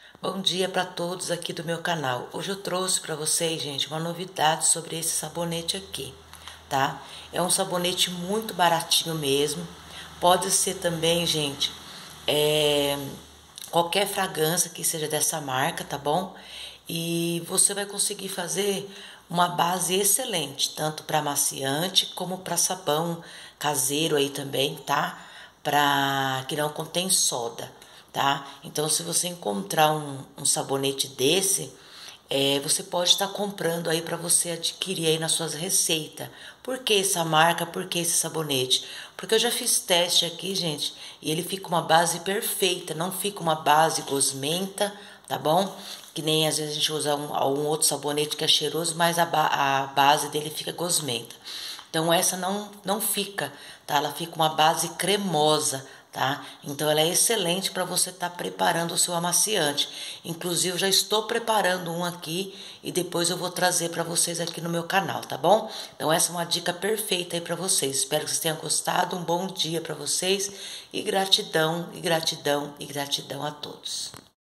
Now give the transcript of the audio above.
Bom dia para todos aqui do meu canal. Hoje eu trouxe para vocês, gente, uma novidade sobre esse sabonete aqui, tá? É um sabonete muito baratinho mesmo. Pode ser também, gente, qualquer fragrância que seja dessa marca, tá bom? E você vai conseguir fazer uma base excelente, tanto para amaciante como para sabão caseiro aí também, tá? Para que não contém soda, tá? Então, se você encontrar um sabonete desse, você pode estar comprando aí para você adquirir aí nas suas receitas. Por que essa marca? Por que esse sabonete? Porque eu já fiz teste aqui, gente, e ele fica uma base perfeita, não fica uma base gosmenta, tá bom? Que nem às vezes a gente usa um outro sabonete que é cheiroso, mas a base dele fica gosmenta. Então essa não fica, tá? Ela fica uma base cremosa, tá? Então ela é excelente para você estar preparando o seu amaciante. Inclusive eu já estou preparando um aqui e depois eu vou trazer para vocês aqui no meu canal, tá bom? Então essa é uma dica perfeita aí para vocês. Espero que vocês tenham gostado. Um bom dia para vocês e gratidão, e gratidão, e gratidão a todos.